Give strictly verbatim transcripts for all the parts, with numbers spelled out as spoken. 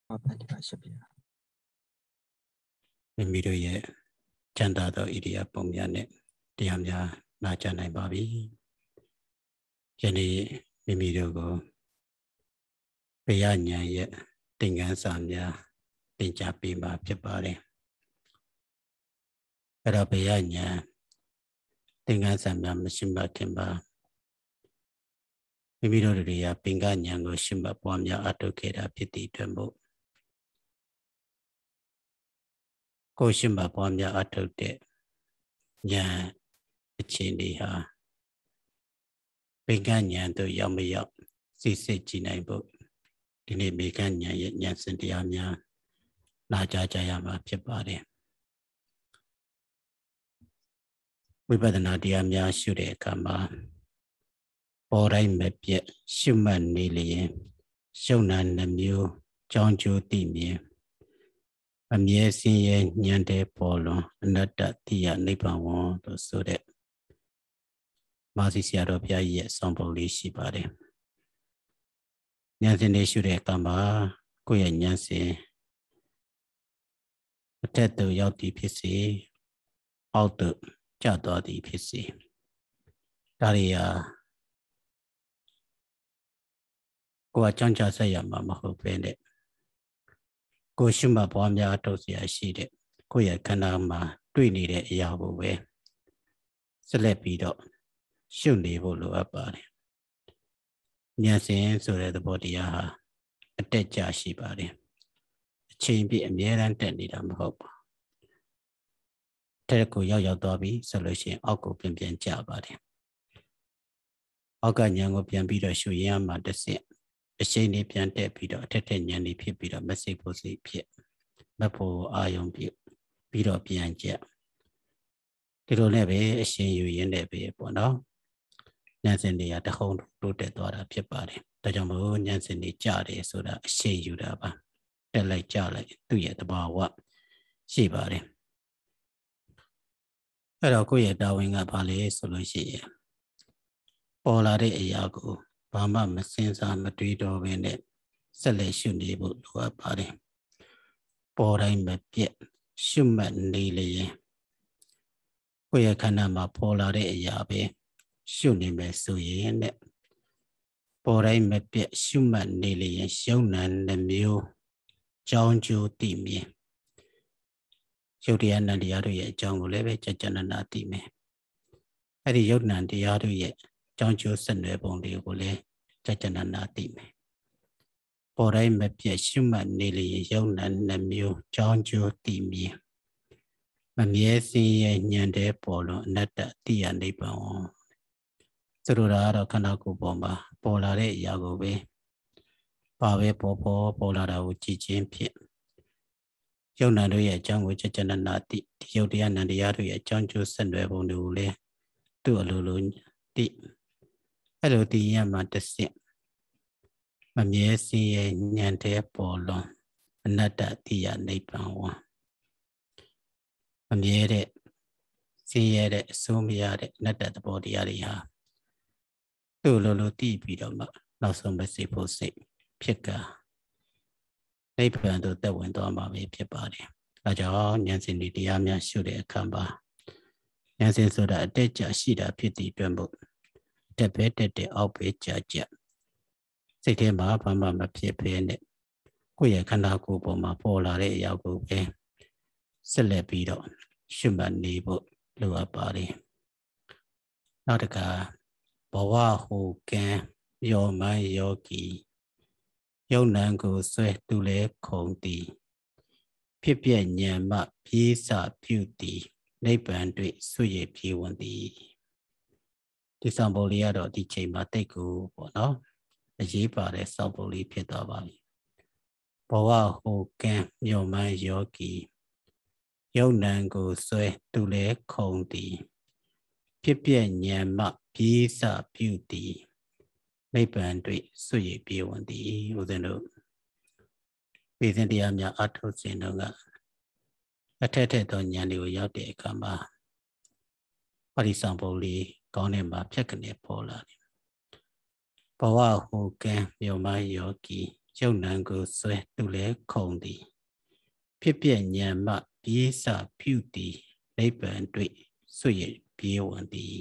မိမိတို့ရဲ့ချမ်းသာသောဣရိယာပုံများနဲ့တရားများနာကြားနိုင်ပါပြီ။ယနေ့မိမိတို့ကိုဘုရားဉာဏ်ရဲ့သင်ခန်းစာများသင်ကြားပေးမှာဖြစ်ပါတယ်။အဲ့တော့ဘုရားဉာဏ်သင်ခန်းစာများမရှိမှခင်ပါမိမိတို့တွေကပင်ကဉာဏ်ကိုရှုမှတ်ပွားများအထောက်ခဲ့တာဖြစ်သည့်အတွက်မို့ကိုရှုမှတ်ပွားများအထောက်တဲ့ဉာဏ်အခြေအနေဟာပင်ကဉာဏ်တို့ရောက်မရောက်စစ်စစ်ကြည့်နိုင်ဖို့ဒီနေ့ပင်ကဉာဏ်ရဲ့ဉာဏ်စင်တရားများနာကြားကြရမှာဖြစ်ပါတယ်ဝိပဿနာတရားများရှုတဲ့အခါမှာပေါ်တိုင်းမပြတ်ရှုမှတ်နေလျင်ရှုံနာနှမျိုးကြောင်းကျိုးသိမြင်အမြဲစင်းရဲဉာဏ်တဲ့ပေါ်လွန်အနတ္တတိယနိဗ္ဗာန်ဝလို့ဆိုတဲ့မာစီဆရာတော်ဘုရားကြီးရဲ့ဆောင်ပုံလေးရှိပါတယ်ဉာဏ်စဉ်လေးရှုတဲ့အခါမှာကိုယ့်ရဲ့ဉာဏ်စဉ်အထက်သို့ရောက်သည်ဖြစ်စေအောက်သို့ကျသွားသည်ဖြစ်စေဒါတွေဟာကိုယ်အကြောင်းကြဆက်ရမှာမဟုတ်ပဲနဲ့ကိုရှုမှတ်ပွားများအထောက်เสียရှိတဲ့ကိုယ့်ရဲ့ခန္ဓာမှာတွေ့နေတဲ့အရာကိုပဲဆက်လက်ပြီးတော့ရှုနေဖို့လိုအပ်ပါတယ်ဉာဏ်စဉ်ဆိုတဲ့သဘောတရားဟာအတက်ကြရှိပါတယ်အချိန်ပြည့်အမြဲတမ်းတက်နေတာမဟုတ်ပါတဲ့ကိုရောက်ရောက်သွားပြီဆိုလို့ရှိရင်အောက်ကိုပြန်ပြန်ကျပါတယ်အောက်ကဉာဏ်ကိုပြန်ပြီးတော့ရှုရမှတစ်ဆင့်အရှိန်လေးပြန်တက်ပြီးတော့အထက်ထက်ဉာဏ်လေးဖြစ်ပြီးတော့မစိတ်ဖို့စိတ်ဖြစ်မဖို့အာယုံပြုပြီးတော့ပြန်ကျက်ဒီလိုနဲ့ပဲအရှိန်ယူရင်းနဲ့ပဲပေါ့နော်ဉာဏ်စဉ်တွေကတခုံတိုးတက်သွားတာဖြစ်ပါတယ်ဒါကြောင့်မို့ဉာဏ်စဉ်တွေကြတယ်ဆိုတာအရှိန်ယူတာပါတက်လိုက်ကြလိုက်သူ့ရဲ့တဘာဝရှိပါတယ်အဲ့တော့ကိုယ့်ရဲ့တာဝန်ကဘာလဲဆိုလို့ရှိရင်ပေါ်လာတဲ့အရာကိုဘာမှမစင်စားမတွေးတော့ဘဲနဲ့ဆက်လက်ရှုနေဖို့လိုအပ်ပါတယ်ပေါ်တိုင်းမပြတ်ရှုမှတ်နေလျင်ကိုယ့်ရဲ့ခန္ဓာမှာပေါ်လာတဲ့အရာပဲရှုနေမယ်ဆိုရင်နဲ့ပေါ်တိုင်းမပြတ်ရှုမှတ်နေလျင်ယုံနာနှမျိုးကြောင်းကျိုးသိမြင်ယုတ်တရားနံတရားတို့ရဲ့အကြောင်းကိုလည်းပဲကြကြနနာသိမယ်အဲ့ဒီယုတ်နံတရားတို့ရဲ့ကြောင်းကျိုးဆက်နွယ်ပုံတွေကိုလည်းကြကြနနာသိမယ်ပေါ်တိုင်းမပြတ်ရှုမှတ်နေလျင်ယုံနာနှမျိုးကြောင်းကျိုးသိမြင်မမြဲစင်းရဲ့ဉာဏ်တဲ့ပေါ်လွန်အနတ္တတိယနိဗ္ဗာန်ဆိုလိုတာကတော့ခန္ဓာကိုယ်ပေါ်မှာပေါ်လာတဲ့အရာကိုပဲပါပဲပေါ်ပေါ်ပေါ်လာတာကိုကြည်ချင်းဖြင့်ယုံနာတို့ရဲ့အကြောင်းကိုကြကြနနာသိဒီယုတ်တရားနံတရားတို့ရဲ့အကြောင်းကျိုးဆက်နွယ်ပုံတွေကိုလည်းသူ့အလိုလိုသိအဲ့လိုသိရမှတစ်ဆင့်မမြဲစင်းရဲ့ဉာဏ်တဲ့ပေါ်လွန်အနတ္တတိယနိဗ္ဗာန်ဝမမြဲတဲ့စင်းရဲတဲ့အစိုးမရတဲ့အနတ္တသဘောတရားတွေဟာသူ့လိုလိုသိပြီးတော့မှနောက်ဆုံးမစိတ်ဖို့စိတ်ဖြစ်ကနိဗ္ဗာန်သို့တက်ဝင်သွားမှာပဲဖြစ်ပါတယ်။ဒါကြောင့်ဉာဏ်စဉ်ဒီတရားများရှုတဲ့အခါမှာဉာဏ်စဉ်ဆိုတာအတက်ကြရှိတာဖြစ်သည့်အတွက်မို့တက်ပဲတက်တဲ့အောက်ပဲကြာကြာစိတ်ထဲမှာဘာမှမဖြစ်ဘဲနဲ့ကိုယ့်ရဲ့ခန္ဓာကိုယ်ပေါ်မှာပေါ်လာတဲ့အရာကိုပဲဆက်လက်ပြီးတော့ရှုမှတ်နေဖို့လိုအပ်ပါတယ်။နောက်တစ်ခါဘဝဟုကံယောမန်ယောဂီယုံနံကိုဆွဲသူလဲခုံသည်ဖြစ်ပြဉာဏ်မှပြေးစပြုသည်နိဗ္ဗာန်တွေ့ဆွရပြေဝင်သည်ဒီဆောင်ပုံလေးကတော့ဒီချိန်မှာတိတ်ကိုပေါ့နော်အရေးပါတဲ့ဆောင်ပုံလေးဖြစ်သွားပါပြီဘဝဟုကံယောမန်ယောဂီယုံနံကိုဆွဲသူလဲခုံသည်ဖြစ်ပြဉာဏ်မှပြေးစပြုသည်နိဗ္ဗာန်တွေ့ဆွရပြေဝင်သည်ဦးဇင်းတို့ပေစဉ်တရားများအထုတ်စဉ်တော့ကအထက်ထက်သောဉာဏ်တွေကိုရောက်တဲ့အခါမှာပရိသံပုံလေးကောင်းတဲ့မှာဖြတ်ကနေပေါ်လာတယ်ဘဝဟုကံမြုံမယောဂီရုပ်နံကိုဆွဲသူလည်းခုံသည်ဖြစ်ပြဉာဏ်မှပြေးစာပြုသည်နိဗ္ဗာန်တွေ့ဆွရပြေးဝင်သည်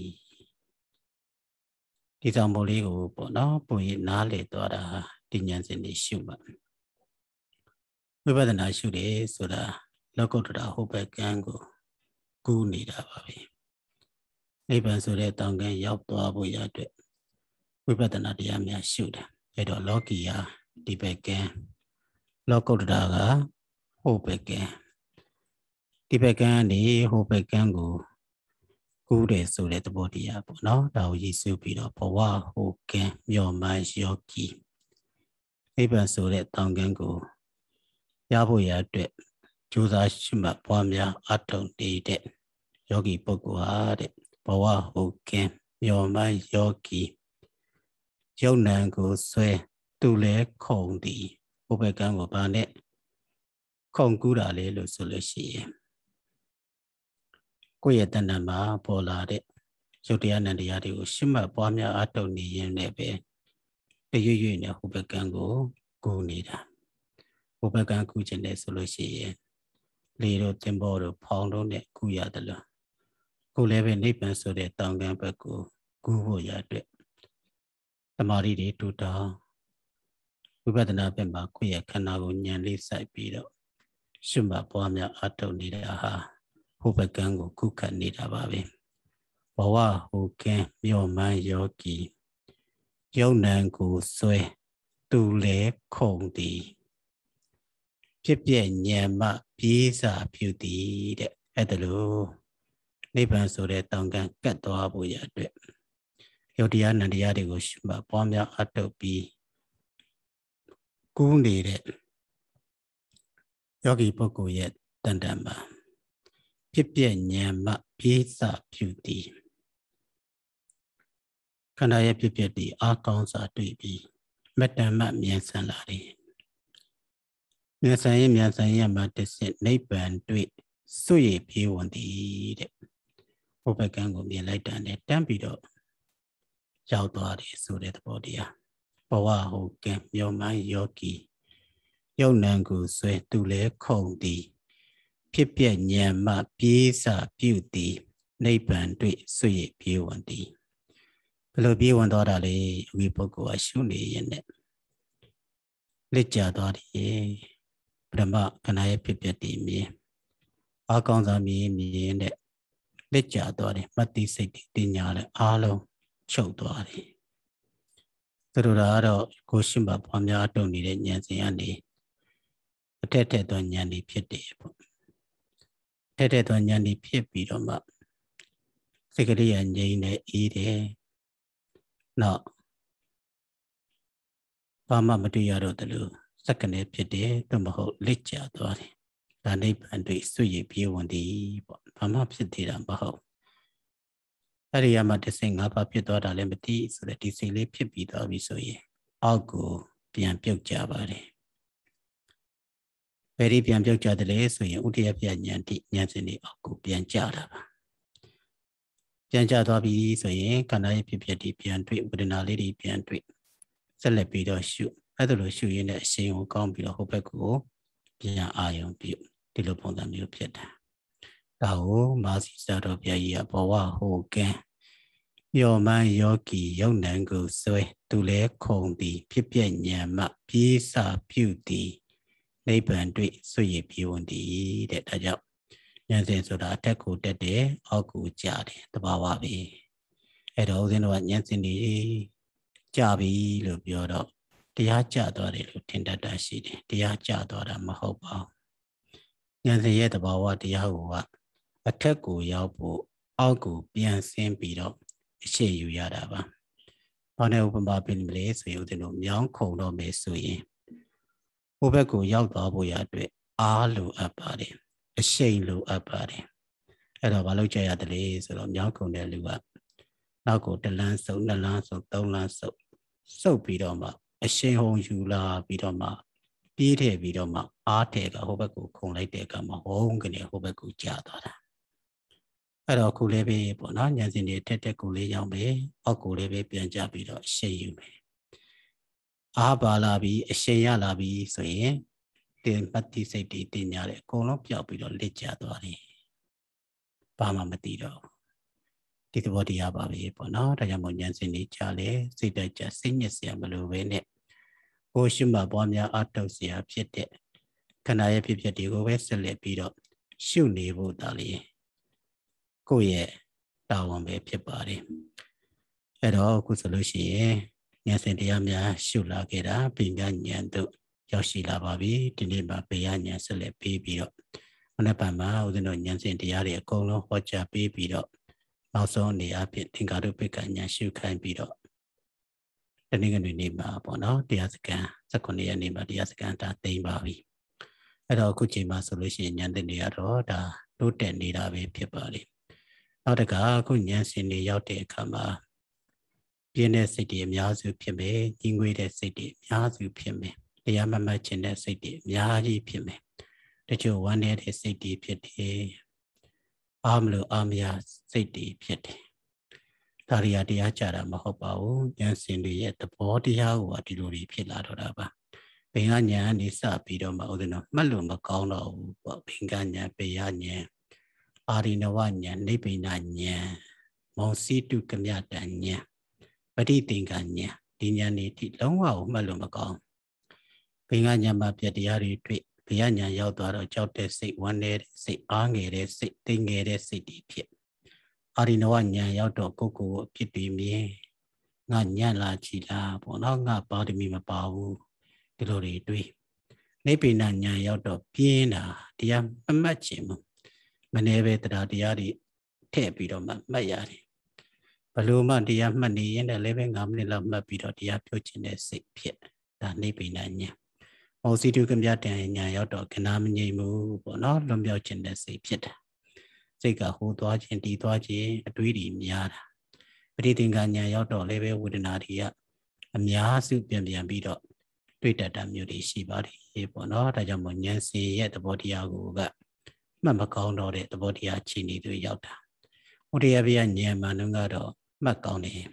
ဒီကြောင့်မို့လေးကိုပေါ့နော်ပုံရိပ်နားလေသွားတာဒီဉာဏ်စဉ်တွေရှုမှဝိပဿနာရှုတယ်ဆိုတာလောကုတ္တရာဟုတ်ဘက်ကံကိုကူးနေတာပါပဲနိဗ္ဗာန်ဆိုတဲ့တောင်ကံရောက်သွားဖို့ရတဲ့ဝိပဿနာတရားများရှုတယ်အဲ့တော့လောကီယာဒီဘက်ကံလောကုတ္တရာကဟုတ်ဘက်ကံဒီဘက်ကံနေဟုတ်ဘက်ကံကိုကူးတယ်ဆိုတဲ့သဘောတရားပေါ့နော်ဒါကိုရည်စူးပြီးတော့ဘဝဟုတ်ကံမျော်မှန်းယောဂီနိဗ္ဗာန်ဆိုတဲ့တောင်ကံကိုရဖို့ရတဲ့ကြိုးစားရှိမှပွားများအထောက်နေတဲ့ယောဂီပုဂ္ဂိုလ်ဟာတဲ့ဘဝဟုတ်ကံမျော်မှန်းယောဂီယုံနံကိုဆွဲသူလဲခုံသည်ဘုဘကံကိုဗာနဲ့ခုံကူးတာလေလို့ဆိုလို့ရှိရင်ကိုယ့်ရဲ့တဏ္ဍာမှာပေါ်လာတဲ့ရုပ်တရားနံတရားတွေကိုရှုမှတ်ပွားများအထောက်နေရင်လည်းပဲတရွရွနဲ့ဘုဘကံကိုကူးနေတာဘုဘကံကူးခြင်းနဲ့ဆိုလို့ရှိရင်လေတို့တင်ပေါ်တို့ဖောင်းတို့နဲ့ကူးရတယ်လို့ကိုယ်လည်းပဲနိဗ္ဗာန်ဆိုတဲ့တောင်ကံဘက်ကိုကူးဖို့ရတဲ့သမာဓိတွေတူတောင်းဝိပဿနာဘက်မှာကိုယ့်ရဲ့ခန္ဓာကိုဉာဏ်လေးစိုက်ပြီးတော့ရှုမှတ်ပွားများအထောက်နေတာဟာဘုဘကံကိုကုခတ်နေတာပါပဲဘဝဟူကံမြော့မှန်းယောဂီယုံနံကိုဆွဲသူလဲခုံသည်ဖြစ်ပြဉာဏ်မှပြေးစာပြုသည်တဲ့အဲ့ဒါလို့နိဗ္ဗာန်ဆိုတဲ့တောင်ကံကတ်သွားဖို့ရအတွက်ယုတ်တရားနံတရားတွေကိုရှုမှတ်ပွားများအထောက်ပြီးကူးနေတဲ့ယောဂီပုဂ္ဂိုလ်ရဲ့တန်တန်မှာဖြစ်ပြဉာဏ်မှပြေးစာပြုသည်ခန္ဓာရဲ့ဖြစ်ဖြစ်ဒီအာကောင်းစွာတွေ့ပြီးမတ္တမမြန်ဆန်လာတယ်မြန်ဆန်ရင်မြန်ဆန်ရင်မှတစ်ဆင့်နိဗ္ဗာန်တွေ့စွရပြေးဝင်သည်တဲ့ဘုဘကံကိုမြင်လိုက်တာနဲ့တန်းပြီးတော့ရောက်သွားတယ်ဆိုတဲ့သဘောတရားဘဝဟုတ်ကံမျောမှန်းယောဂီယုံနံကိုဆွဲသူလဲခုံသည်ဖြစ်ပြဉာဏ်မှပြေးစာပြုသည်နိဗ္ဗာန်တွေ့စွရပြေးဝင်သည်ဘယ်လိုပြေးဝင်သွားတာလဲဝိပုဂ္ဂိုလ်ကရှုနေရင်နဲ့လက်ကြသွားတယ်ပရမခန္ဓာရဲ့ဖြစ်ဖြစ်တည်မြင်အာကောင်းစွာမြင်မြင်နဲ့လက်ကြသွားတယ်မတ္တိစိတ်တင်ညာလည်းအားလုံးချုပ်သွားတယ်သူတို့ကတော့ကိုရှိမှပွားများတုံနေတဲ့ဉာဏ်စဉ်ကနေအထက်ထက်သောဉာဏ်တွေဖြစ်တယ်ပေါ့ထက်ထက်သောဉာဏ်တွေဖြစ်ပြီးတော့မှစိတ်ကလေးရငြိမ်းနေအေးတယ်နောက်ဘာမှမတွေ့ရတော့တယ်လို့စက္ကနဲ့ဖြစ်တယ်သို့မဟုတ်လက်ကျသွားတယ်ဒါနိဗ္ဗာန်တွေ့စွရပြေးဝင်သည်ပေါ့ဘာမှဖြစ်သေးတာမဟုတ်အဲ့ဒီရမှာတစ်စိတ်ငါးပါးဖြစ်သွားတာလည်းမသိဆိုတဲ့ဒီစိတ်လေးဖြစ်ပြီးသွားပြီဆိုရင်အောက်ကိုပြန်ပြုတ်ကြပါတယ်ဘယ်ဒီပြန်ပြုတ်ကြတယ်လဲဆိုရင်ဥဒယပြဉာဏ်တိဉာဏ်စဉ်တွေအောက်ကိုပြန်ကြတာပါပြန်ကြသွားပြီဆိုရင်ခန္ဓာရဲ့ဖြစ်ဖြစ်ဒီပြန်တွေ့ဝေဒနာလေးတွေပြန်တွေ့ဆက်လက်ပြီးတော့ရှုအဲ့ဒါလိုရှုရင်းနဲ့အရှင်ကိုကောင်းပြီးတော့ဟိုဘက်ကိုပြန်အာယုံပြုဒီလိုပုံစံမျိုးဖြစ်တာဒါကိုမာစီစာတော်ဘုရားကြီးကဘဝဟိုကံယောမန်ယောဂီယုံနံကိုဆွဲသူလဲခုံသည်ဖြစ်ပြဉာဏ်မှပြေးစာပြုသည်နိဗ္ဗာန်တွေ့စွရပြေးဝင်သည်တဲ့ဒါကြောင့်ဉာဏ်စဉ်ဆိုတာအထက်ကိုတက်တယ်အောက်ကိုကျတယ်တဘာဝပဲအဲ့တော့ဦးဇင်းတို့ကဉာဏ်စဉ်တွေကျပြီလို့ပြောတော့တရားကျသွားတယ်လို့ထင်တတ်တာရှိတယ်တရားကျသွားတာမဟုတ်ပါဘူးဉာဏ်စဉ်ရဲ့တဘာဝတရားကအထက်ကိုရောက်ဖို့အောက်ကိုပြန်ဆင်းပြီးတော့အရှိယူရတာပါ။ဘာနဲ့ဥပမာပြမလဲဆိုရင်ဦးဇင်းတို့မြောင်းခုံတော့မယ်ဆိုရင်ဟိုဘက်ကိုရောက်သွားဖို့ရအတွက်အားလိုအပ်ပါတယ်။အရှိန်လိုအပ်ပါတယ်။အဲ့တော့ဘာလို့ကြရသလဲဆိုတော့မြောင်းခုံတဲ့လူကနောက်ကိုတစ်လန်းစုပ်နှစ်လန်းစုပ်သုံးလန်းစုပ်စုပ်ပြီးတော့မှအရှိန်ဟုန်ယူလာပြီးတော့မှပြေးထည့်ပြီးတော့မှအားထည့်ကဟိုဘက်ကိုခုံလိုက်တဲ့အခါမှာဟုံးကနေဟိုဘက်ကိုကျသွားတာအဲ့တော့ခုလေးပဲပေါ့နော်ဉာဏ်စဉ်တွေတက်တက်ကိုလေးရောက်မယ်အောက်ကိုလေးပဲပြန်ကြပြီးတော့ရှေ့ယူမယ်အားပါလာပြီးအရှင်ရလာပြီးဆိုရင်တင်ပတ္တိစိတ်တွေတင်ညာတယ်အကုန်လုံးပျောက်ပြီးတော့လက်ကျသွားတယ်ဘာမှမသိတော့ဒီသဘောတရားပါပဲပေါ့နော်ဒါကြောင့်မို့ဉာဏ်စင်နေကြလေစိတ်တကြစိတ်ညစ်စရာမလိုပဲနဲ့ကိုရှိမှပွားများအတုတ်စရာဖြစ်တဲ့ခန္ဓာရဲ့ဖြစ်ဖြစ်တွေကိုပဲဆက်လက်ပြီးတော့ရှုနေဖို့ဒါလေးကိုယ့်ရဲ့တာဝန်ပဲဖြစ်ပါတယ်အဲ့တော့အခုဆိုလို့ရှိရင်ဉာဏ်စင်တရားများရှုလာခဲ့တာပညာဉာဏ်တို့ရောက်ရှိလာပါပြီဒီနေ့မှာပညာဉာဏ်ဆက်လက်ပြီးပြီးတော့မနေ့ကမှဦးဇင်းတို့ဉာဏ်စင်တရားတွေအကုန်လုံးဟောကြားပြီးပြီးတော့နောက်ဆုံးအနေအဖြင့်သင်္ကာရုပ္ပကဉာဏ်ရှုခိုင်းပြီးတော့တနင်္ဂနွေနေ့မှာပေါ့နော်တရားစခန်း၁၉ရက်နေ့မှာတရားစခန်းဒါသိမ်းပါပြီအဲ့တော့အခုချိန်မှာဆိုလို့ရှိရင်ဉာဏ်သင်တွေကတော့ဒါတိုးတက်နေတာပဲဖြစ်ပါလေနောက်တကအခုဉာဏ်စင်တွေရောက်တဲ့အခါမှာပြင်းတဲ့စိတ်တွေအများစုဖြစ်မယ်ညီငွေတဲ့စိတ်တွေအများစုဖြစ်မယ်တရားမမှတ်ခြင်းတဲ့စိတ်တွေအများကြီးဖြစ်မယ်တချို့ဝမ်းနေတဲ့စိတ်တွေဖြစ်တယ်အားမလို့အားမရစိတ်တွေဖြစ်တယ်ဒါရီယာတရားကြတာမဟုတ်ပါဘူးဉာဏ်စင်တွေရဲ့သဘောတရားကိုဒီလိုတွေဖြစ်လာတော့တာပါဘင်္ဂဉာဏ်ကနေစပြီးတော့မှဥဒ္ဒနာမှတ်လို့မကောင်းတော့ဘူးပေါ့ဘင်္ဂဉာဏ်ပေယဉာဏ်အာရိနဝဉာဏ်နိဗ္ဗိဏဉာဏ်မောစီတုကမြတဉာဏ်ပဋိသင်္ခဉာဏ်ဒီဉာဏ်တွေဒီလုံးဝကိုမှတ်လို့မကောင်းဘင်္ဂဉာဏ်မှာပြတရားတွေတွေ့ဘယဉာဏ်ရောက်သွားတော့ကြောက်တဲ့စိတ်ဝမ်းနေတဲ့စိတ်အားငယ်တဲ့စိတ်သိငယ်တဲ့စိတ်တွေဖြစ်အာရိနဝဉာဏ်ရောက်တော့ကိုယ်ကိုယ်အဖြစ်တွေမြင်ငါညံ့လာကြည်လားပေါ့နော်ငါပါရမီမပါဘူးဒီလိုတွေတွေ့နိဗ္ဗိဏဉာဏ်ရောက်တော့ပြင်းတာတရားမမှတ်ခြင်းမနေပဲတရားတရားတွေထည့်ပြီးတော့မှမှတ်ရတယ်ဘလို့မှတရားမှတ်နေရင်လည်းပဲ၅မိနစ်လောက်မှတ်ပြီးတော့တရားပြောခြင်းတဲ့စိတ်ဖြစ်ဒါနိဗ္ဗိဏဉာဏ်မောစီတုကမြတဉာဏ်ရောက်တော့ခဏမငြိမ်ဘူးပေါ့နော်လွန်မြောက်ခြင်းတဲ့စိတ်ဖြစ်တာစိတ်ကဟိုသွားခြင်းတီးသွားခြင်းအတွေးတွေများတာပဋိသင်္ခါဉာဏ်ရောက်တော့လည်းပဲဝေဒနာတွေကအများစုပြန်ပြန်ပြီးတော့တွေ့တတ်တာမျိုးတွေရှိပါတယ်ပေါ့နော်ဒါကြောင့်မို့ဉာဏ်စီရဲ့သဘောတရားကိုကမှတ်မကောင်းတော့တဲ့သဘောတရားခြေနေသူရောက်တာဥဒိယဗျာဉာဏ်မှန်ကတော့မှတ်ကောင်းတယ်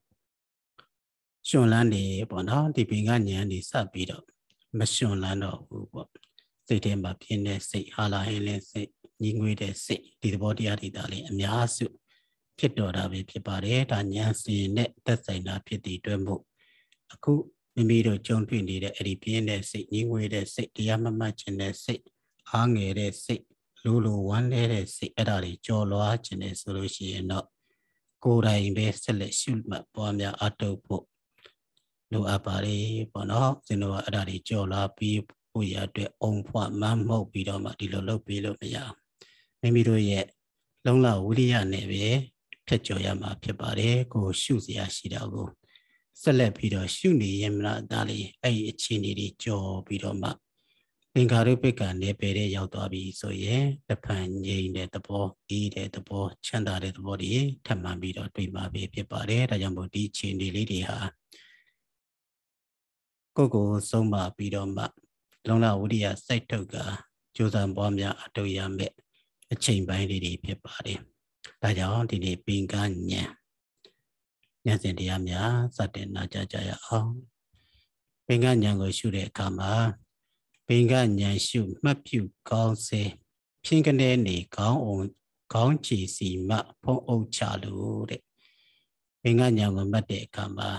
ရှင်လန်းနေပေါ့နော်ဒီပင်ကဉာဏ်နေစပ်ပြီးတော့မရှင်လန်းတော့ဘူးပေါ့စိတ်ထဲမှာပြင်းတဲ့စိတ်ဟာလာဟင်းတဲ့စိတ်ညီငွေတဲ့စိတ်ဒီသဘောတရားတွေဒါလည်းအများစုဖြစ်တော်တာပဲဖြစ်ပါတယ်ဒါဉာဏ်စီနဲ့သက်ဆိုင်တာဖြစ်တဲ့အတွက်မို့အခုမိမိတို့ကြုံတွေ့နေတဲ့အဲ့ဒီပြင်းတဲ့စိတ်ညီငွေတဲ့စိတ်တရားမမှတ်ခြင်းတဲ့စိတ်အားငယ်တဲ့စိတ်လိုလိုဝမ်းနေတဲ့စိတ်အဲ့ဒါတွေကြော်လွားခြင်းနဲ့ဆိုလို့ရှိရင်တော့ကိုယ်တိုင်ပဲဆက်လက်ရှုမှတ်ပွားများအထောက်ဖို့လိုအပ်ပါလေပေါ့နော်ကျွန်တော်ကအဲ့ဒါတွေကြော်လွားပြီးဖို့ရအတွက်အုံဖွားမမ်းမှုတ်ပြီးတော့မှဒီလိုလုပ်ပြီးလို့မရမိမိတို့ရဲ့လုံလဝိရိယနဲ့ပဲဖြတ်ကျော်ရမှာဖြစ်ပါတယ်ကိုရှုစရာရှိတာကိုဆက်လက်ပြီးတော့ရှုနေရင်မလားဒါလေးအဲ့ဒီအခြေအနေတွေကြော်ပြီးတော့မှသင်္ခါရုပ္ပကနေပယ်တဲ့ရောက်သွားပြီဆိုရင်တဖန်ငြိမ်တဲ့သဘောအေးတဲ့သဘောချမ်းသာတဲ့သဘောတွေထပ်မှန်ပြီးတော့တွေ့မှာပဲဖြစ်ပါတယ်ဒါကြောင့်မို့ဒီအခြေအနေလေးတွေဟာကိုယ်ကိုဆုံးမပြီးတော့မှလုံလဝိရိယစိုက်ထုတ်ကကြိုးစားပွားများအထောက်ရမယ်အချိန်ပိုင်းလေးတွေဖြစ်ပါတယ်ဒါကြောင့်ဒီနေ့ပင်ကဉာဏ်ဉာဏ်စဉ်တရားများစတင်နာကြားကြရအောင်ပင်ကဉာဏ်ကိုရှုတဲ့အခါမှာပင်ကဉာဏ်ရှုမှတ်ပြုကောင်းစေဖြင်းကနေနေကောင်းအောင်ကောင်းချီစီမှဖုံးအုပ်ချလို့တဲ့ပင်ကဉာဏ်ကိုမှတ်တဲ့အခါမှာ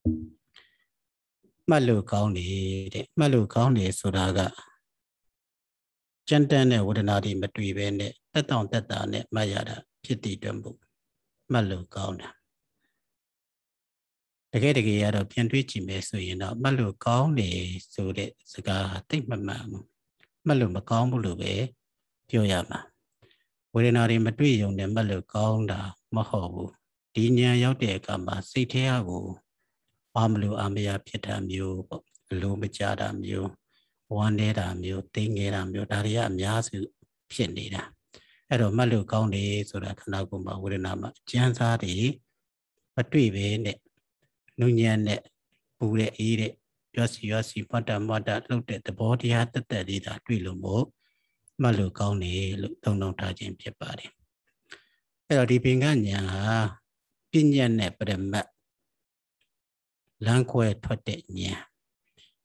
မှတ်လို့ကောင်းတယ်တဲ့မှတ်လို့ကောင်းတယ်ဆိုတာကကြမ်းတမ်းတဲ့ဝေဒနာတွေမတွေ့ဘဲနဲ့တက်တောင့်တက်တာနဲ့မှတ်ရတာဖြစ်တည်တွင်ဖို့မှတ်လို့ကောင်းတာတကယ်တကယ်ရတော့ပြန်တွေးကြည့်မယ်ဆိုရင်တော့မှတ်လို့ကောင်းတယ်ဆိုတဲ့စကားသိမမှန်ဘူးမှတ်လို့မကောင်းဘူးလို့ပဲပြောရမှာဝေဒနာတွေမတွေ့ရုံနဲ့မှတ်လို့ကောင်းတာမဟုတ်ဘူးဒီဉာဏ်ရောက်တဲ့အခါမှာစိတ်ထဲကိုအာမလို့အာမရဖြစ်တာမျိုးပေါ့အလိုမကြတာမျိုးဝမ်းနေတာမျိုးသိငယ်တာမျိုးဒါတွေကအများစုဖြစ်နေတာအဲ့တော့မှတ်လို့ကောင်းတယ်ဆိုတာခန္ဓာကိုယ်မှာဝေဒနာမှာကျမ်းစာတွေမတွေ့ပဲနဲ့နုညံ့နဲ့ပူတဲ့အေးတဲ့ရောစီရောစီမှတ်တာမှတ်တာလှုပ်တဲ့သဘောတရားတက်တက်လေးဒါတွေ့လို့မို့မှတ်လို့ကောင်းတယ်လို့သုံးနှုန်းထားခြင်းဖြစ်ပါတယ်အဲ့တော့ဒီပင်ကဉာဏ်ဟာပညာနဲ့ပရမတ်လမ်းခွဲထွက်တဲ့ဉာဏ်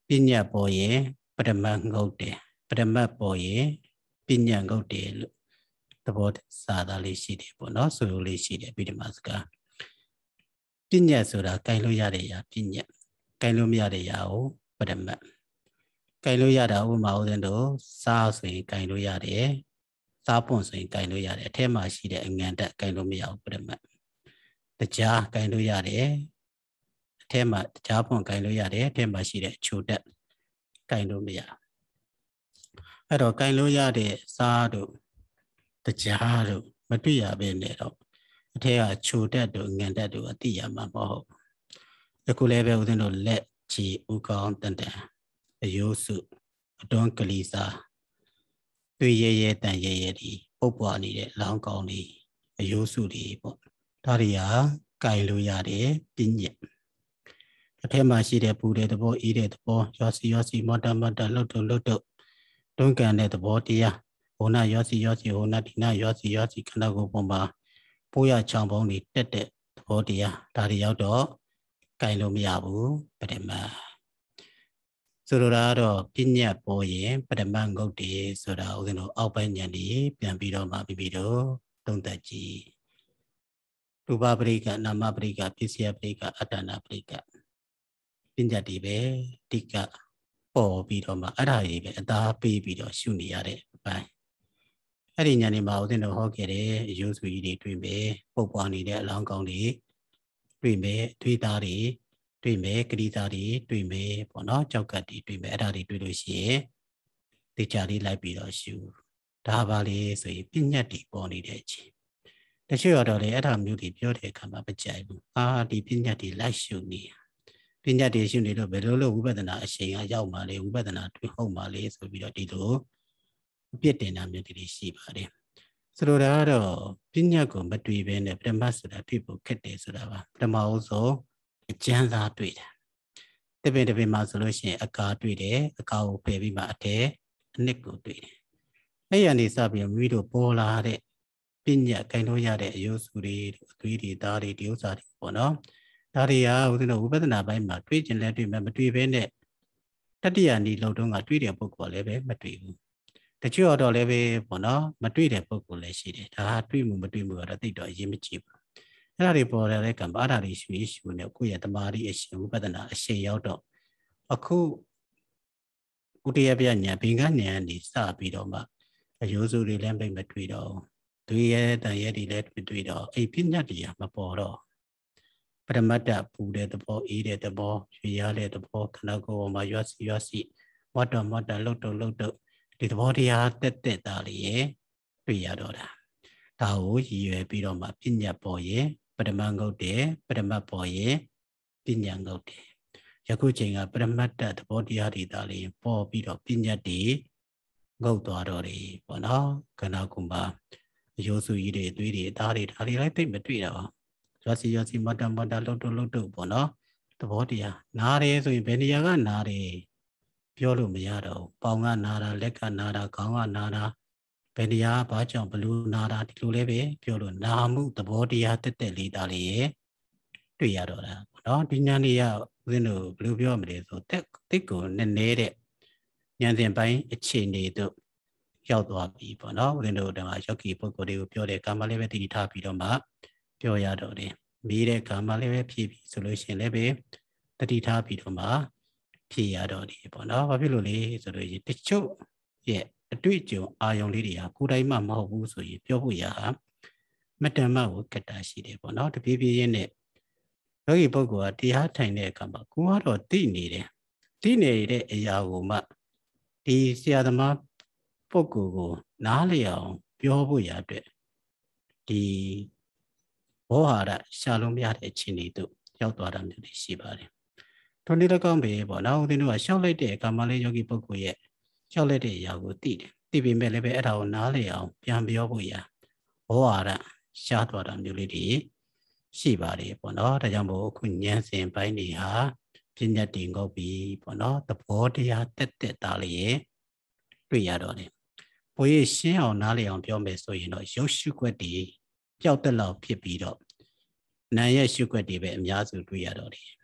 ပညာပေါ်ရင်ပရမတ်ငုတ်တယ်ပရမတ်ပေါ်ရင်ပညာငုတ်တယ်လို့သဘောစာသားလေးရှိတယ်ပေါ့နော်ဆိုလိုလေးရှိတယ်ပြီးဒီမှာစကားပညာဆိုတာကင်လို့ရတဲ့အရာပညာကင်လို့မရတဲ့အရာကိုပရမတ်ကင်လို့ရတာဥပမာဦးဇင်းတို့စားဆိုရင်ကင်လို့ရတယ်စားပွန်ဆိုရင်ကင်လို့ရတယ်အထက်မှာရှိတဲ့အငံတက်ကင်လို့မရဘူးပရမတ်တကြားကင်လို့ရတယ်အထက်မှာတကြားပွန်ကင်လို့ရတယ်အထက်မှာရှိတဲ့အချိုတက်ကင်လို့မရအဲ့တော့ကင်လို့ရတဲ့စားတို့တကြားတို့မတွေ့ရဘဲနဲ့တော့အထက်ကချိုတက်တို့ငံတက်တို့အတိရမှာမဟုတ်အခုလည်းပဲဦးဇင်းတို့လက်ချီဥကောင်းတန်တန်အယိုးစုအတွန်းကလေးစားတွေ့ရရဲတန်ရရဲဒီပုတ်ပွားနေတဲ့လောင်းကောင်းလေးအယိုးစုတွေပေါ့ဒါတွေဟာကင်လို့ရတယ်ပညာအထက်မှာရှိတဲ့ပူတဲ့သဘောအေးတဲ့သဘောရောစီရောစီမော်တမော်တလှုပ်တုပ်လှုပ်တုပ်တွန်းကန်တဲ့သဘောတရားဟိုနာရောစီရောစီဟိုနာဒီနာရောစီရောစီခန္ဓာကိုယ်ပေါ်မှာပိုးရချောင်းပေါင်းတွေတက်တဲ့သဘောတရားဒါတွေရောက်တော့ကင်လို့မရဘူးပရမတ်ဆိုလိုတာကတော့ပညာပေါ်ရင်ပရမတ်ငုတ်တယ်ဆိုတာဦးဇင်းတို့အောက်ပိုင်းဉာဏ်ကြီးပြန်ပြီးတော့မှပြီးပြီးတော့သုံးသပ်ကြည့်ရူပပရိက္ခနာမပရိက္ခပစ္စယပရိက္ခအတ္တနာပရိက္ခပညာတည်ပဲတိကပေါ်ပြီးတော့မှအဲ့ဒါကြီးပဲအသားပေးပြီးတော့ရှုနေရတဲ့အပိုင်းအဲ့ဒီဉာဏ်ဒီမှာဦးဇင်းတို့ဟောခဲ့တဲ့အယုစုကြီးတွေတွေ့မယ်ပုတ်ပွားနေတဲ့အလောင်းကောင်းတွေတွေ့မယ်သွေးသားတွေတွေ့မယ်ကတိသားတွေတွေ့မယ်ပေါ့နော်ကြောက်ကတ်တွေတွေ့မယ်အဲ့ဒါတွေတွေ့လို့ရှိရင်တေချာလေးလိုက်ပြီးတော့ရှုဒါပါလေဆိုရင်ပညာတည်ပေါ်နေတဲ့အချိန်တချို့ရတော့လေအဲ့ဒါမျိုးတွေပြောတဲ့အခါမှာမကြိုက်ဘူးအာဒီပညာတည်လိုက်ရှုနေပညာတည်ရှုနေတော့ဘယ်လိုလုပ်ဝိပဿနာအချိန်ကရောက်မှလေဝိပဿနာတွေ့ဟုတ်မှလေဆိုပြီးတော့ဒီလိုအပြစ်တင်တာမျိုးတွေရှိပါတယ်ဆိုလိုတာကတော့ပညာကိုမတွေ့ဘဲနဲ့ပရမတ်ဆိုတာတွေ့ဖို့ခက်တယ်ဆိုတာပါပထမဦးဆုံးအကျဉ်းစားတွေ့တယ်တပင်တပင်မှာဆိုလို့ရှိရင်အကာတွေ့တယ်အကာကိုဖယ်ပြီးမှအထဲအနှစ်ကိုတွေ့တယ်အဲ့ရနေစပြီးမိမိတို့ပေါ်လာတဲ့ပညာကင်လို့ရတဲ့အယုစုတွေအသွေးတွေသားတွေဒီဥစ္စာတွေပေါ့နော်ဒါတွေကဦးဇင်းတို့ဝိပဿနာပိုင်းမှာတွေ့ကျင်လဲတွေ့မှမတွေ့ဘဲနဲ့တတိယနေ့လောက်တုန်းကတွေ့တဲ့ပုဂ္ဂိုလ်လည်းပဲမတွေ့ဘူးတချို့တော့လည်းပဲပေါ့နော်မတွေ့တဲ့ပုဂ္ဂိုလ်လည်းရှိတယ်ဒါဟာတွေ့မှုမတွေ့မှုကတော့သိတော့အရေးမကြီးဘူးအဲ့ဒါတွေပေါ်လာတဲ့ကံပါဒါတွေရှုရှုနေကိုယ့်ရဲ့တမာရီအရှင်ဝိပဿနာအရှင်ရောက်တော့အခုဥတယပြညာဘင်္ဂညာနေစပြီးတော့မှအယိုးစုတွေလည်းမတွေ့တော့သူရဲ့တန်ရဲ့တွေလည်းမတွေ့တော့အဲ့ပညာတရားမပေါ်တော့ပရမတ္တပူတဲ့သဘောအေးတဲ့သဘောရွှေရတဲ့သဘောခန္ဓာကိုယ်ပေါ်မှာရွစီရွစီမတ်တော်မတ်တော်လှုပ်တုပ်လှုပ်တုပ်ဒီသဘောတရားတက်တက်သားလေးရဲ့တွေ့ရတော့တာဒါကိုရည်ရွယ်ပြီးတော့မှပညာပေါ်ရဲ့ပရမတ်ငုတ်တယ်ပရမတ်ပေါ်ရဲ့ပညာငုတ်တယ်ယခုချိန်ကပရမတ္တသဘောတရားတွေသားလေးပေါ်ပြီးတော့ပညာတည်ငုတ်သွားတော့တယ်ပေါ့နော်ခန္ဓာကိုယ်မှာအယိုးစုကြီးတွေအသွေးတွေအသားတွေဒါတွေလည်းသိမတွေ့တော့ရောစီရောစီမတ်တမတ်တလှုပ်တုပ်လှုပ်တုပ်ပေါ့နော်သဘောတရားနားတယ်ဆိုရင်ဘယ်နေရာကနားတယ်ပြောလို့မရတော့ဘူးပေါင်ကနာတာလက်ကနာတာခေါင်းကနာတာဘယ်နေရာဘာကြောင့်ဘလို့နာတာဒီလိုလည်းပဲပြောလို့နာမှုသဘောတရားတက်တက်လေးသားလေးရဲ့တွေ့ရတော့တာပေါ့နော်ဒီဉာဏ်လေးရဦးဇင်းတို့ဘယ်လိုပြောမလဲဆိုတက်တိတ်ကိုနည်းနည်းတဲ့ဉာဏ်စဉ်ပိုင်းအခြေအနေတို့ရောက်သွားပြီပေါ့နော်ဦးဇင်းတို့တမယောဂီပုဂ္ဂိုလ်တွေကိုပြောတဲ့ကာမလေးပဲတည်ထားပြီးတော့မှပြောရတော့တယ်မိတဲ့ကာမလေးပဲဖြည့်ပြီဆိုလို့ရှိရင်လည်းပဲတတိထားပြီးတော့မှဖြည့်ရတော့တယ်ပေါ့နော်ဘာဖြစ်လို့လဲဆိုတော့တချို့ရဲ့အတွေ့အကြုံအာယုံလေးတွေဟာကိုယ်တိုင်မှမဟုတ်ဘူးဆိုရင်ပြောဖို့ရဟာမတ္တမကိုကတ္တာရှိတယ်ပေါ့နော်တပြေးပြေးချင်းနဲ့ယောဂီပုဂ္ဂိုလ်ကတရားထိုင်တဲ့အခါမှာကိုကတော့သိနေတယ်သိနေတဲ့အရာကိုမှဒီဆရာသမားပုဂ္ဂိုလ်ကိုနားလည်အောင်ပြောဖို့ရအတွက်ဒီဘောဟာရရှာလုံးမရတဲ့အခြေအနေတို့ရောက်သွားတာမျိုးတွေရှိပါတယ်ထိုနည်းလည်းကောင်းပဲပေါ့နော်ဦးဇင်းတို့ကရှောက်လိုက်တဲ့ကာမလေးယောဂီပုဂ္ဂိုလ်ရဲ့ရှောက်လိုက်တဲ့အရာကိုသိတယ်သိပေမဲ့လည်းပဲအဲ့ဒါကိုနားလည်အောင်ပြန်ပြောဖို့ရဘောဟာရရှာသွားတာမျိုးလေးတွေရှိပါတယ်ပေါ့နော်ဒါကြောင့်မို့အခုဉာဏ်စဉ်ပိုင်းတွေဟာပညာတည်ငုတ်ပြီးပေါ့နော်သဘောတရားတက်တက်သားလေးရဲ့တွေ့ရတော့တယ်ဘိုးရရှင်းအောင်နားလည်အောင်ပြောမယ်ဆိုရင်တော့ရုပ်ရှုွက်တွေပျောက်တက်လောက်ဖြစ်ပြီးတော့နာရဲ့ရှုွက်တွေပဲအများစုတွေ့ရတော့တယ်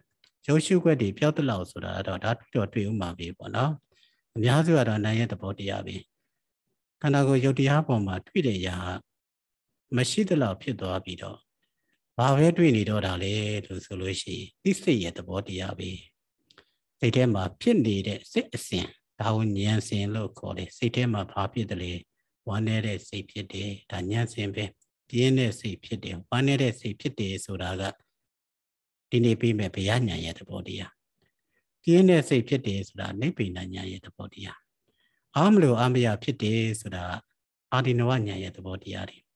ရုပ်ရှုွက်တွေပြောက်တဲ့လောက်ဆိုတာတော့ဒါတော့တွေ့ဥမှာပဲပေါ့နော်အများစုကတော့နာရဲ့သဘောတရားပဲခန္ဓာကိုယ်ရုပ်တရားပေါ်မှာတွေ့တဲ့ຢာမရှိတဲ့လောက်ဖြစ်သွားပြီးတော့ဘာပဲတွေ့နေတော့တာလေလို့ဆိုလို့ရှိရင်သိစိတ်ရဲ့သဘောတရားပဲစိတ်ထဲမှာဖြစ်နေတဲ့စိတ်အစဉ်ဒါကိုဉာဏ်စဉ်လို့ခေါ်တယ်စိတ်ထဲမှာဘာဖြစ်တယ်လဲဝမ်းနေတဲ့စိတ်ဖြစ်တယ်ဒါဉာဏ်စဉ်ပဲပြင်းတဲ့စိတ်ဖြစ်တယ်ဝမ်းနေတဲ့စိတ်ဖြစ်တယ်ဆိုတာကဒီနေ့ပြီးမဲ့ဘုရားဉာဏ်ရဲ့သဘောတရားပြင်းတဲ့စိတ်ဖြစ်တယ်ဆိုတာနိဗ္ဗာန်ဉာဏ်ရဲ့သဘောတရားအာမလို့အမရဖြစ်တယ်ဆိုတာအာဒီနဝဉာဏ်ရဲ့သဘောတရားတွေ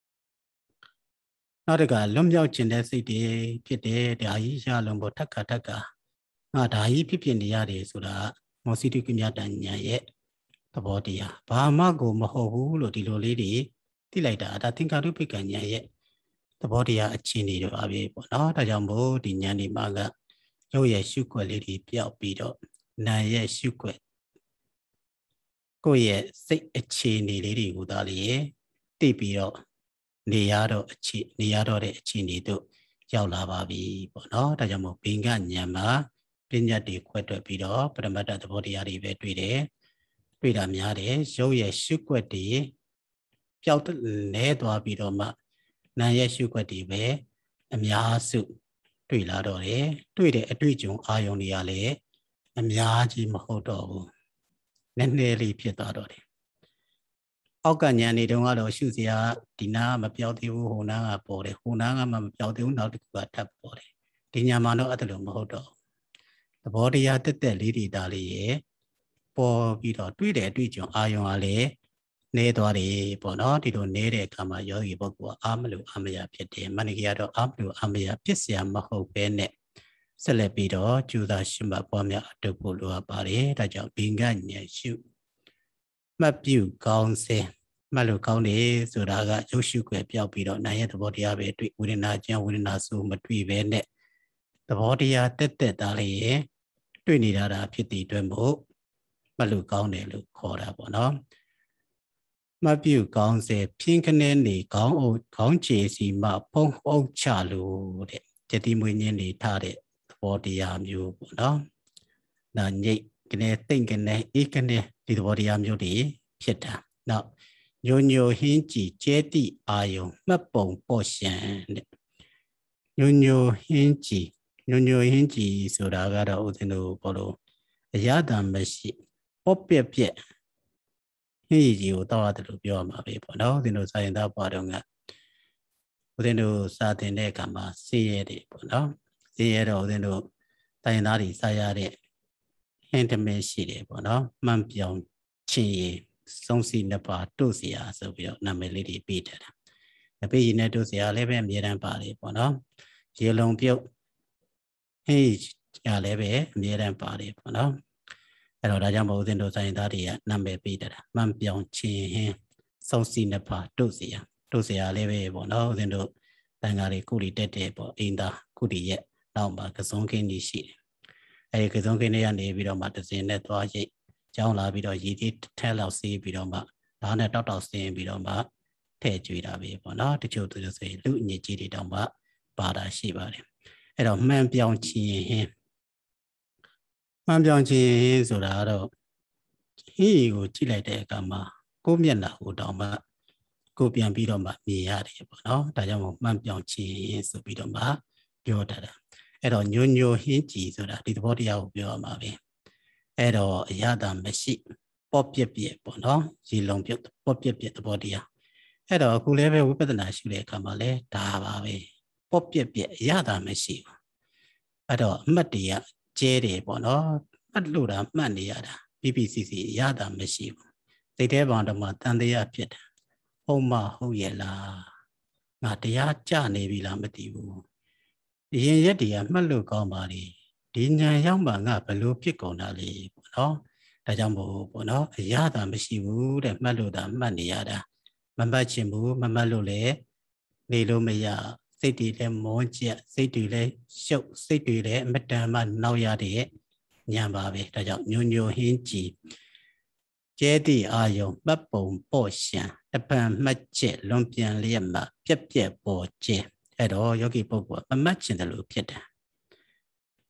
နောက်တကလွန်မြောက်ခြင်းတဲ့စိတ်တွေဖြစ်တယ်ဒါကြီးရလုံးပေါ်ထက်ခါထက်ခါငါဒါကြီးဖြစ်ဖြစ်နေရတယ်ဆိုတာမောစီတုကမြတ်တဉာဏ်ရဲ့သဘောတရားဘာမှကိုမဟုတ်ဘူးလို့ဒီလိုလေးတွေသိလိုက်တာဒါသင်္ကာရုပ္ပကဉာဏ်ရဲ့သဘောတရားအခြေအနေတွေပါပဲပေါ့နော်ဒါကြောင့်မို့ဒီဉာဏ်ဒီမှာကရုပ်ရဲ့ရှုွက်လေးတွေပျောက်ပြီးတော့နာရဲ့ရှုွက်ကိုယ့်ရဲ့စိတ်အခြေအနေလေးတွေကိုဒါလေးသိပြီးတော့နေရတော့အခြေနေရတော့တဲ့အခြေအနေတို့ရောက်လာပါပြီပေါ့နော်ဒါကြောင့်မို့ဘင်္ဂဉာဏ်မှာပညာတွေခွဲတွက်ပြီးတော့ပရမတ္တသဘောတရားတွေပဲတွေ့တယ်တွေ့တာများတယ်ရုပ်ရဲ့ရှုွက်တွေပျောက်လဲသွားပြီးတော့မှနာရဲ့ရှုွက်တွေပဲအများစုတွေ့လာတော့တယ်တွေ့တဲ့အတွေ့အကြုံအာယုံတွေကလည်းအများကြီးမဟုတ်တော့ဘူးနည်းနည်းလေးဖြစ်သွားတော့တယ်အောက်ကညာနေတုန်းကတော့ရှုစရာဒီနာမပြောက်သေးဘူးဟိုနာကပေါ်တယ်ဟိုနာကမှမပြောက်သေးဘူးနောက်တစ်ခုကထပ်ပေါ်တယ်ဒီညာမှာတော့အဲ့ဒါလိုမဟုတ်တော့သဘောတရားတက်တက်လေးတွေဒါလေးရေပေါ်ပြီးတော့တွေ့တဲ့အတွေ့အကြုံအာယုံကလည်းနေသွားတယ်ပေါ့နော်ဒီလိုနေတဲ့အခါမှာယောဂီပုဂ္ဂိုလ်ကအာမလို့အာမရဖြစ်တယ်မဏိကကတော့အာမလို့အာမရဖြစ်เสียမဟုတ်ပဲနဲ့ဆက်လက်ပြီးတော့ကျူသာရှုမှတ်ပွားများအတုဖို့လိုအပ်ပါတယ်ဒါကြောင့်ဘင်္ဂဉာဏ်ရှုမှတ်ပြုကောင်းစေမှတ်လို့ကောင်းတယ်ဆိုတာကရုပ်ရှုွယ်ပြောက်ပြီးတော့နာရဲ့သဘောတရားပဲတွေ့ဝေဒနာကျန်ဝေဒနာဆိုမတွေ့ပဲနဲ့သဘောတရားတက်တက်သားလေးရဲ့တွေ့နေတာတာဖြစ်တည်အတွက်မို့မှတ်လို့ကောင်းတယ်လို့ခေါ်တာပေါ့နော်မှတ်ပြုကောင်းစေဖြင်းခနဲနေကောင်းအောင်ခေါင်းခြေစီမှဖုံးအုပ်ချလို့တဲ့ကျတိမွေးညင်းနေထားတဲ့သဘောတရားမျိုးပေါ့နော်နာညိတ်ကနေတိတ်ကနေအေးကနေဒီသဘောတရားမျိုးတွေဖြစ်တာနောက်ညိုညိုဟင်းကြည်ကျဲတိအာယုံမှတ်ပုံပေါ်ရှံတဲ့ညိုညိုဟင်းကြည်ညိုညိုဟင်းကြည်ဆိုတာကတော့ဦးဇင်းတို့ဘောလို့အရသာမရှိပေါ့ပြက်ပြက်ဟင်းကြီးကိုတောက်ရတယ်လို့ပြောရမှာပဲပေါ့နော်ဦးဇင်းတို့စာရင်သားပွားတော့ကဦးဇင်းတို့စာတင်တဲ့အခါမှာစေးရဲတယ်ပေါ့နော်စေးရဲတော့ဦးဇင်းတို့စာရင်သားတွေစာရတဲ့ဟင်းတမဲရှိတယ်ပေါ့နော်မှန်ပြောင်ချင်းရည်စုံစီနှစ်ပါးတို့စရာဆိုပြီးတော့နာမည်လေးတွေပေးထားတာအပေးရည်နဲ့တို့စရာလည်းပဲအမြဲတမ်းပါတယ်ပေါ့နော်ရေလုံးပြုတ်ဟေးရလည်းပဲအမြဲတမ်းပါတယ်ပေါ့နော်အဲ့တော့ဒါကြောင့်မို့ဦးဇင်းတို့ဆိုင်သားတွေကနာမည်ပေးထားတာမှန်ပြောင်ချင်းဟင်းစုံစီနှစ်ပါးတို့စရာတို့စရာလည်းပဲပေါ့နော်ဦးဇင်းတို့တန်ဃာတွေကုတီတက်တယ်ပေါ့အင်းသားကုတီရဲ့နောက်မှာကစုံခင်းကြီးရှိတယ်အဲဒီကစုံခင်းတွေကနေပြီးတော့မှတစင်နဲ့သွားရိတ်ကျောင်းလာပြီးတော့ရည်သေးထဲလောက်ဆေးပြီးတော့မှဒါနဲ့တောက်တောက်ဆင်းပြီးတော့မှထည့်ကြွေတာပဲပေါ့နော်တချို့သူတို့ဆိုရင်လူအညစ်ကြီးတွေတောင်မှပါတာရှိပါတယ်အဲ့တော့မှန်ပြောင်ချင်းဟင်းမှန်ပြောင်ချင်းဟင်းဆိုတာကတော့ဟင်းကိုကြည့်လိုက်တဲ့အခါမှာကိုယ်မျက်နှာကိုတောင်မှကိုယ်ပြန်ပြီးတော့မှမြင်ရတယ်ပေါ့နော်ဒါကြောင့်မို့မှန်ပြောင်ချင်းဟင်းဆိုပြီးတော့မှပြောတတ်တာအဲ့တော့ညိုညိုဟင်းကြည်ဆိုတာဒီသဘောတရားကိုပြောရမှာပဲအဲ့တော့အရသာမရှိပေါ့ပြက်ပြက်ပေါ့နော်ရေလုံးပြုတ်ပေါ့ပြက်ပြက်သဘောတရားအဲ့တော့အခုလည်းပဲဝိပဿနာရှုတဲ့အခါမှာလည်းဒါပါပဲပေါ့ပြက်ပြက်အရသာမရှိဘူးအဲ့တော့အမှတ်တရကျဲတယ်ပေါ့နော်မှတ်လို့တာမှတ်နေရတာပြပြစီစီအရသာမရှိဘူးစိတ်ထဲပေါင်းတော့မှတန်တရားဖြစ်တယ်ဟုတ်မဟုတ်ရဲ့လားငါတရားကြနေပြီလားမသိဘူးအရင်ရက်တည်းကမှတ်လို့ကောင်းပါလေဒီညာရောက်မှငါဘယ်လိုဖြစ်ကုန်တာလဲပေါ့နော်ဒါကြောင့်မို့ပေါ့နော်အရသာမရှိဘူးတဲ့မှတ်လို့တာမှတ်နေရတာမမှတ်ချင်ဘူးမမှတ်လို့လည်းနေလို့မရစိတ်တွေလည်းမောကျက်စိတ်တွေလည်းရှုပ်စိတ်တွေလည်းအမတန်မှနောက်ရတဲ့ညာပါပဲဒါကြောင့်ညိုညိုဟင်းကြည်ကျဲသည့်အာယုံမှတ်ပုံပေါ့ရှံတပံမှတ်ချက်လွန်ပြန်လျက်မှာပြက်ပြက်ပေါ်ကျဲအဲ့တော့ယောဂီပုဂ္ဂိုလ်မမှတ်ချင်တယ်လို့ဖြစ်တယ်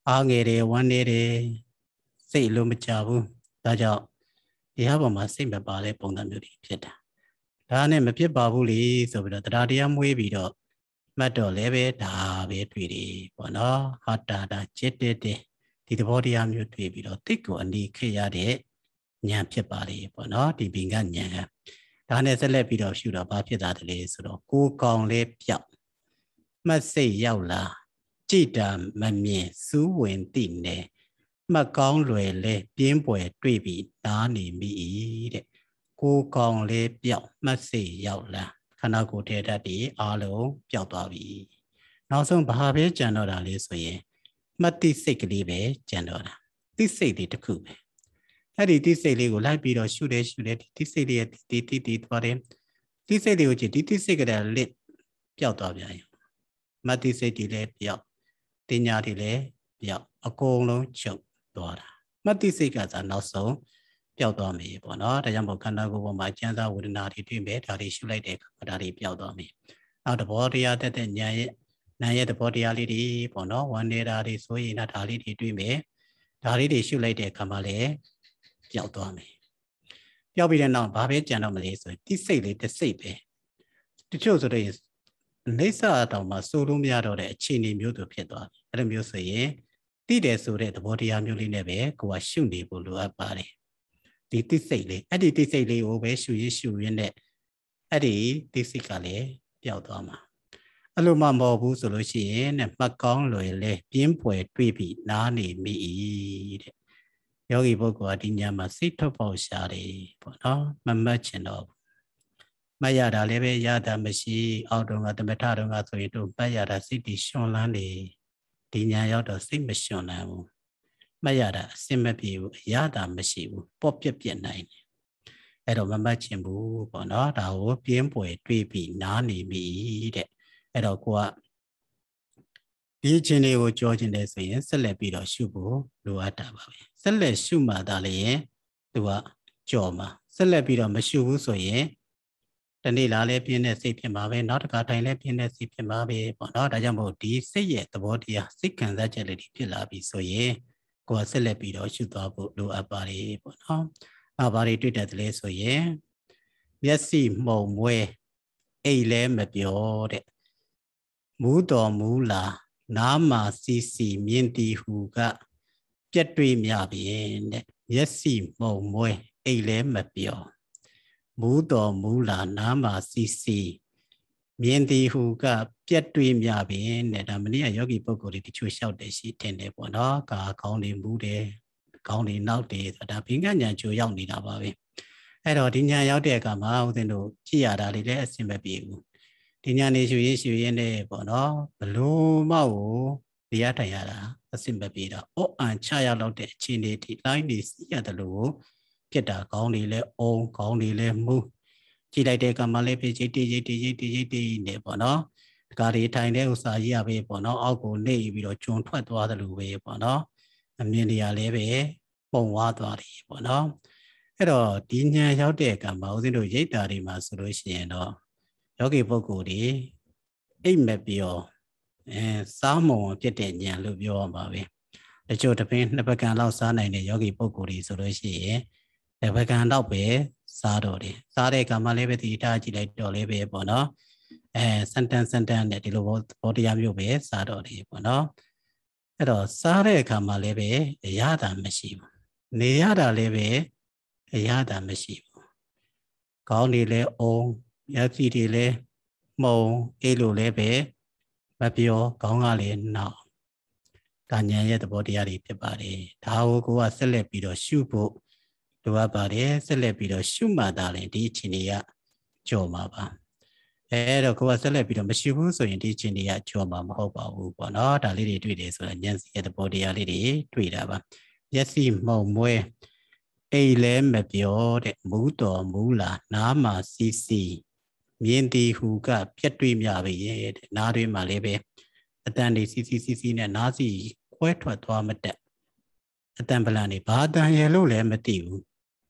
အားငယ်တယ်ဝမ်းနေတယ်စိတ်လုံးမကြဘူးဒါကြောင့်တရားပေါ်မှာစိတ်မပါတဲ့ပုံစံမျိုးတွေဖြစ်တာဒါနဲ့မဖြစ်ပါဘူးလေဆိုပြီးတော့တရားတရားမွေးပြီးတော့မှတ်တော့လည်းပဲဒါပဲတွေ့တယ်ပေါ့နော်ဟာတာတာจิตတဲ့ဒီသဘောတရားမျိုးတွေ့ပြီးတော့တိတ်ကိုအနီးခေရတဲ့ဉာဏ်ဖြစ်ပါလေပေါ့နော်ဒီဘင်္ဂဉာဏ်ကဒါနဲ့ဆက်လက်ပြီးတော့ရှုတော့ဘာဖြစ်တာတလဲဆိုတော့ကိုယ်ကောင်လေးပြောက်မှတ်စိတ်ရောက်လာကြည်တာမမြင်စူးဝင်သိနေမှတ်ကောင်းလွယ်လဲပြင်းပွယ်တွေ့ပြီးနားနေမိတဲ့ကိုယ်ကောင်လေးပြောက်မှတ်စိတ်ရောက်လာခန္ဓာကိုယ်ထဲဓာတ်ဒီအားလုံးပျောက်သွားပြီနောက်ဆုံးဘာပဲကြံတော့တာလဲဆိုရင်မှတ်တိစိတ်ကလေးပဲကြံတော့တာတိစိတ်လေးတစ်ခုပဲအဲ့ဒီတိစိတ်လေးကိုလိုက်ပြီးတော့ရှုတယ်ရှုတယ်တိစိတ်လေးရဲ့တိတိတိသွားတယ်တိစိတ်လေးကိုကြည့်ဒီတိစိတ်ကလေးလစ်ပျောက်သွားပြန်ရောမှတ်တိစိတ်တွေလည်းပျောက်တင်ညာတွေလည်းပျောက်အကုန်လုံးချုပ်သွားတာမှတ်တိစိတ်ကသာနောက်ဆုံးပျောက်သွားမယ်ပေါ့နော်ဒါကြောင့်မို့ခန္ဓာကိုယ်ပေါ်မှာကျမ်းစာဝေဒနာတွေတွေ့မယ်ဒါတွေရှုလိုက်တဲ့အခါဒါတွေပျောက်သွားမယ်နောက်သဘောတရားတက်တဲ့ဉာဏ်ရဲ့ဉာဏ်ရဲ့သဘောတရားလေးတွေပေါ့နော်ဝန္နေတာတွေဆိုရင်ဒါလေးတွေတွေ့မယ်ဒါလေးတွေရှုလိုက်တဲ့အခါမှာလည်းပျောက်သွားမယ်ပျောက်ပြီးတဲ့နောက်ဘာပဲကြံတော့မလဲဆိုရင်တိစိတ်လေးတစ်စိတ်ပဲတချို့ဆိုတော့အိဋ္ဌာတောင်မှစိုးလို့မရတော့တဲ့အခြေအနေမျိုးတွေဖြစ်သွားပြီအဲ့လိုမျိုးဆိုရင်တိတယ်ဆိုတဲ့သဘောတရားမျိုးလေးနဲ့ပဲကိုကရှုနေဖို့လိုအပ်ပါတယ်ဒီတိစိတ်လေးအဲ့ဒီတိစိတ်လေးကိုပဲရှုရရှုရင်းနဲ့အဲ့ဒီတိစိတ်ကလည်းပျောက်သွားမှာအဲ့လိုမှမဟုတ်ဘူးဆိုလို့ရှိရင်နဲ့မှတ်ကောင်းလွယ်လဲပြင်းပွယ်တွေးပြီးနားနေမိတဲ့ယောဂီပုဂ္ဂိုလ်ကဒီညမှာစိတ်ထွက်ပေါက်ရှာတယ်ပေါ့နော်မမတ်ချင်တော့မရတာလည်းပဲရတာမရှိအောက်တုန်းကတမထတုန်းကဆိုရင်တို့ပတ်ရတာစိတ်တည်ရှင်လန်းနေဒီညာရောက်တော့စိတ်မရှင်လန်းဘူးမရတာအစင်မပြေဘူးအရတာမရှိဘူးပေါ့ပြက်ပြက်နိုင်တယ်အဲ့တော့မမတ်ချင်ဘူးပေါ့နော်ဒါကိုပြင်းပွယ်တွေးပြီးနားနေပြီတဲ့အဲ့တော့ကိုကဒီအချင်းလေးကိုကြောခြင်းတယ်ဆိုရင်ဆက်လက်ပြီးတော့ရှုဖို့လိုအပ်တာပါပဲဆက်လက်ရှုမှသာလေသူကကြောမှာဆက်လက်ပြီးတော့မရှုဘူးဆိုရင်တနေ့လာလဲပြင်းတဲ့စိတ်ဖြစ်မှာပဲနောက်တစ်ခါတိုင်းလဲပြင်းတဲ့စိတ်ဖြစ်မှာပဲပေါ့နော်ဒါကြောင့်မို့ဒီစိတ်ရဲ့သဘောတရားစိတ်ခံစားချက်လေးတွေဖြစ်လာပြီဆိုရင်ကိုယ်ဆက်လက်ပြီးတော့ရှုသွားဖို့လိုအပ်ပါတယ်ပေါ့နော်နောက်ဘာတွေတွေ့တတ်တယ်လဲဆိုရင်မျက်စိမှုံမွဲအိတ်လဲမပြောတဲ့မူးတော်မူလာနားမှာစီစီမြင်တီဟူကပြက်တွေးမြပြင်တဲ့မျက်စိမှုံမွဲအိတ်လဲမပြောမူးတော်မူလာနားမှာစီစီမြင်တီဟူကပြက်တွေးမြပြင်တဲ့ဒါမနည်းယောဂီပုဂ္ဂိုလ်တွေတချို့လျှောက်တယ်ရှိတင်တယ်ပေါ့နော်ကာကောင်းနေမူးတယ်ကောင်းနေနောက်တယ်ဆိုတာဘိဉ္ဂဉာဏ်ချိုရောက်နေတာပါပဲအဲ့တော့ဒီဉာဏ်ရောက်တဲ့အခါမှာဦးဇင်းတို့ကြည့်ရတာလေးလည်းအဆင်မပြေဘူးဒီဉာဏ်နေရှုရရှုရင်းနဲ့ပေါ့နော်ဘလို့မောက်ကိုတရားထိုင်ရတာအဆင်မပြေတာအော့အန်ချရလောက်တဲ့အခြေအနေထိတိုင်းနေစီရတယ်လို့ဖြစ်တာကောင်းနေလဲအုံကောင်းနေလဲမူးကြည့်လိုက်တဲ့ကံမလေးဖြစ်ချိတ်တိရိတ်တိရိတ်တိရိတ်တိနေပေါ့နော်ဒီကားတွေထိုင်တဲ့ဥစ္စာကြီးရပဲပေါ့နော်အောက်ကိုနှိပ်ပြီးတော့ကျွန်းထွက်သွားတယ်လို့ပဲပေါ့နော်အမြင်တရားလည်းပဲပုံဝါသွားတယ်ပေါ့နော်အဲ့တော့ဒီဉာဏ်ရောက်တဲ့ကံမှာဦးဇင်းတို့ရိတ်တာတွေမှာဆိုလို့ရှိရင်တော့ယောဂီပုဂ္ဂိုလ်တွေအိမ်မပြောအဲစားမုံဖြစ်တဲ့ဉာဏ်လို့ပြောရမှာပဲတချို့တပင်းနှစ်ပကံလောက်စားနိုင်တဲ့ယောဂီပုဂ္ဂိုလ်တွေဆိုလို့ရှိရင်တပကံတော့ပဲစားတော့တယ်စားတဲ့ကံမှာလည်းပဲဒီထားကြည့်လိုက်တော့လည်းပဲပေါ့နော်အဲစန်တန်စန်တန်နဲ့ဒီလိုဘောတရားမျိုးပဲစားတော့တယ်ပေါ့နော်အဲ့တော့စားတဲ့အခါမှာလည်းပဲအရသာမရှိဘူးနေရတာလည်းပဲအရသာမရှိဘူးကောင်းနေလဲအုံရစီတွေလဲမှုံအေးလို့လည်းပဲမပြောကောင်းကလည်းနောက်ဒါဉာဏ်ရဲ့သဘောတရားတွေဖြစ်ပါတယ်ဒါကိုကိုကဆက်လက်ပြီးတော့ရှုဖို့လိုအပ်ပါတယ်ဆက်လက်ပြီးတော့ရှုမှတ်တာလည်းဒီအချိန်တွေကကြော်မှာပါအဲတော့ကိုကဆက်လက်ပြီးတော့မရှုဘူးဆိုရင်ဒီအချိန်တွေကကြော်မှာမဟုတ်ပါဘူးပေါ့နော်ဒါလေးတွေတွေ့တယ်ဆိုတော့ဉာဏ်စီရဲ့သဘောတရားလေးတွေတွေ့တာပါမျက်စိမှုံမွဲအိတ်လဲမပြောတဲ့မူးတော်မူးလာနားမှာစီစီမြင်တီဟူကပြက်တွေးမြပဲရဲ့တဲ့နားတွေမှာလည်းပဲအတန်တွေစီစီစီစီနဲ့နားစီခွဲထွက်သွားမတက်အတန်ပလန်နေဘာတန်ရလို့လည်းမသိဘူး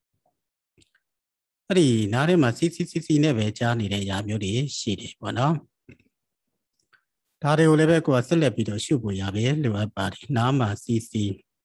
အဲ့ဒီနားထဲမှာစီစီစီစီနဲ့ပဲကြားနေတဲ့အရာမျိုးတွေရှိတယ်ပေါ့နော်ဒါတွေကိုလည်းပဲကိုယ်ကဆက်လက်ပြီးတော့ရှုဖို့ရပဲလိုအပ်ပါတယ်နားမှာစီစီ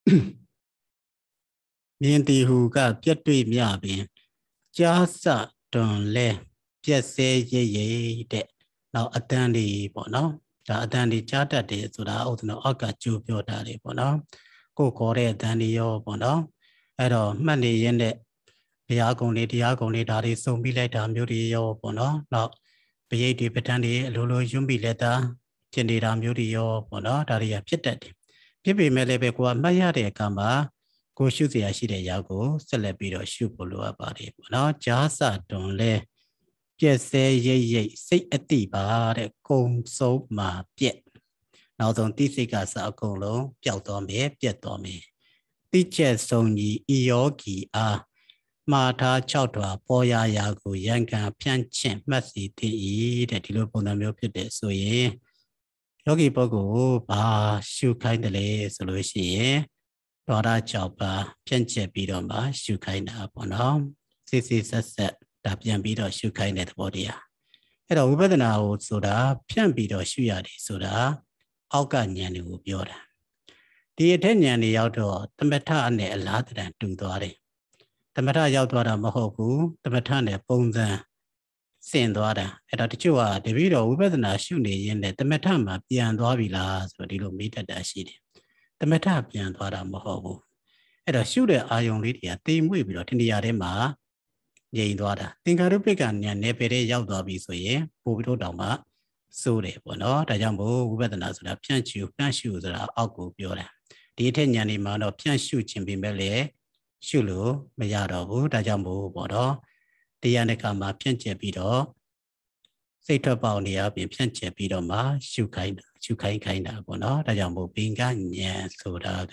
မြင်တီဟုကပြတ်တွေ့မြပင်ကြားစတွန်လဲပြက်စဲရိပ်ရိပ်တဲ့နောက်အတန်ဒီပေါ့နော်ဒါအတန်ဒီကြားတတ်တယ်ဆိုတာဥဒ္ဒနောအောက်ကကြိုးပြောတာတွေပေါ့နော်ကိုခေါ်တဲ့အတန်ဒီရောပေါ့နော်အဲ့တော့မှတ်နေရင်းနဲ့တရားကုံလေးတရားကုံလေးဒါတွေစုံပြီးလိုက်တာမျိုးတွေရောပေါ့နော်နောက်ပရိတ်တွေပဋ္ဌာန်းတွေအလိုလိုယွန်းပြီးလက်သားဖြစ်နေတာမျိုးတွေရောပေါ့နော်ဒါတွေကဖြစ်တတ်တယ်ဖြစ်ပေမဲ့လည်းပဲကိုကမှတ်ရတဲ့အခါမှာကိုရှုစရာရှိတဲ့ရောက်ကိုဆက်လက်ပြီးတော့ရှုဖို့လိုအပ်ပါတယ်ပေါ့နော်ကြားစတွန်လဲပြက်စဲရိပ်ရိပ်စိတ်အတိပါတဲ့ကုံဆုံးမှာပြက်နောက်ဆုံးတိစိတ်ကစအကုန်လုံးပျောက်သွားမယ်ပြက်သွားမယ်တိချက်ဆုံးကြီးဤယောဂီအားမှားထား၆ထွာပေါ်ရာရာကိုရန်ကန်ဖြန့်ချင့်မှတ်စီတည်၏တဲ့ဒီလိုပုံစံမျိုးဖြစ်တဲ့ဆိုရင်ယောဂီပုဂ္ဂိုလ်ဘာရှုခိုင်းတယ်လဲဆိုလို့ရှိရင်ဒေါရ၆ပါးဖြန့်ကျက်ပြီးတော့မှရှုခိုင်းတာပေါ့နော်စစ်စစ်ဆက်ဆက်ဒါပြန်ပြီးတော့ရှုခိုင်းတဲ့သဘောတရားအဲ့တော့ဝိပဿနာကိုဆိုတာဖြန့်ပြီးတော့ရှုရတယ်ဆိုတာအောက်ကဉာဏ်တွေကိုပြောတာဒီအထက်ဉာဏ်တွေရောက်တော့သမထနဲ့အလားတန်တူသွားတယ်သမထရောက်သွားတာမဟုတ်ဘူးသမထနဲ့ပုံစံဆင်သွားတာအဲ့တော့တချို့ကတပည့်တော်ဝိပဿနာရှုနေရင်းနဲ့သမထမှာပြန်သွားပြီလားဆိုတော့ဒီလိုမေးတတ်တာရှိတယ်သမထပြန်သွားတာမဟုတ်ဘူးအဲ့တော့ရှုတဲ့အာယုံလေးတွေကတိမ်မွေ့ပြီးတော့ဒီနေရာထဲမှာငြိမ်သွားတာသင်္ခါရုပ္ပကဉာဏ်နယ်ပယ်တဲ့ရောက်သွားပြီဆိုရင်ပို့ပြီးတော့တောင်မှစိုးတယ်ပေါ့နော်ဒါကြောင့်မို့ဝိပဿနာဆိုတာဖြန့်ရှုဖြန့်ရှုဆိုတာအောက်ကိုပြောတာဒီအထက်ဉာဏ်တွေမှာတော့ဖြန့်ရှုခြင်းပင်ပဲလေရှုလို့မရတော့ဘူးဒါကြောင့်မို့ပေါ့နော်တရားနဲ့ကမှာဖြန့်ကျက်ပြီးတော့စိတ်ထွက်ပေါက်နေရပြင်ဖြန့်ကျက်ပြီးတော့မှရှုခိုင်းတာရှုခိုင်းခိုင်းတာပေါ့နော်ဒါကြောင့်မို့ပင်ကဉာဏ်ဆိုတာက